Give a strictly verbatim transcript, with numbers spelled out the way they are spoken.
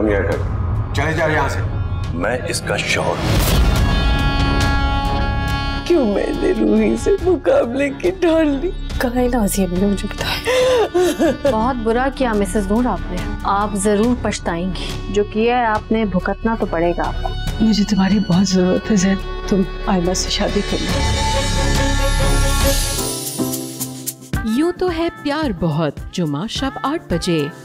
तुम यह कर, चले जाओ यहाँ से। मैं इसका शौहर। क्यों मैंने रूही से मुकाबले की ठान ली? कहाँ है नाज़िया, ने मुझे बताया। बहुत बुरा किया मिसेस नूर आपने, आप जरूर पछताएंगी। जो किया है आपने भुगतना तो पड़ेगा आपको। मुझे तुम्हारी बहुत जरूरत है ज़ैन, तुम आयमा से शादी कर लो। यूं तो है प्यार बहुत, जुमा शब आठ बजे।